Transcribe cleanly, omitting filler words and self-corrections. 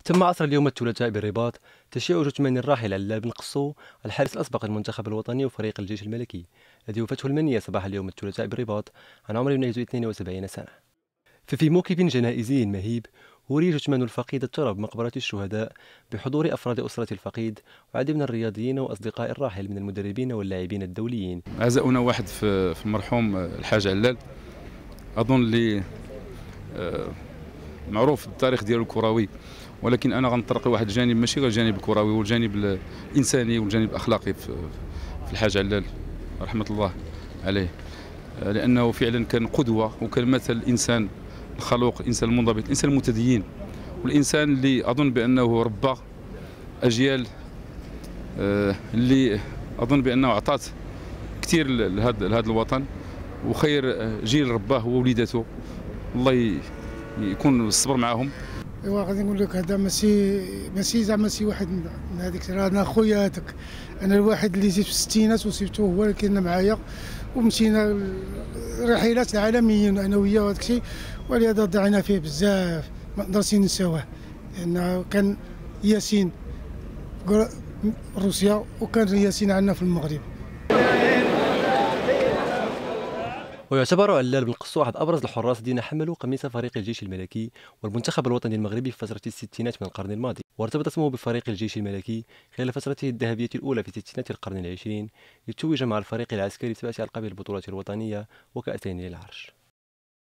تم عصر اليوم الثلاثاء بالرباط تشييع جثمان الراحل علال بن قصو الحارس الأسبق للمنتخب الوطني وفريق الجيش الملكي الذي وفته المنية صباح اليوم الثلاثاء بالرباط عن عمر يناهز 72 سنة. ففي موكب جنائزي مهيب وري جثمان الفقيد الترى بمقبرة الشهداء بحضور أفراد أسرة الفقيد وعدد من الرياضيين وأصدقاء الراحل من المدربين واللاعبين الدوليين. عزاؤنا واحد في المرحوم الحاج علال، أظن اللي معروف التاريخ ديالو الكروي، ولكن انا غنطرق لواحد الجانب ماشي غير الجانب الكروي والجانب الانساني والجانب الاخلاقي في الحاج علال رحمه الله عليه، لانه فعلا كان قدوه وكان مثل الانسان الخلوق، الانسان المنضبط، الانسان المتدين، والانسان اللي اظن بانه ربى اجيال اللي اظن بانه اعطات كثير لهذا الوطن، وخير جيل رباه هو وليداته، الله يكون الصبر معهم. ايوا غادي نقول لك هذا ماشي زعما شي واحد من هذيك، راه انا خويا هذاك، انا الواحد اللي جيت في الستينات وصيفته هو اللي كان معايا ومشينا رحلات عالميا انا وياه وهذاك الشيء، ولهذا ضيعنا فيه بزاف ما نقدرش ننساوه، لانه كان ياسين روسيا وكان ياسين عندنا في المغرب. ويعتبر علال بن قصو أحد أبرز الحراس الذين حملوا قميص فريق الجيش الملكي والمنتخب الوطني المغربي في فترة الستينات من القرن الماضي، وارتبط اسمه بفريق الجيش الملكي خلال فترته الذهبية الأولى في ستينات القرن العشرين، ليتوج مع الفريق العسكري ب7 ألقاب البطولات الوطنية وكأسين للعرش.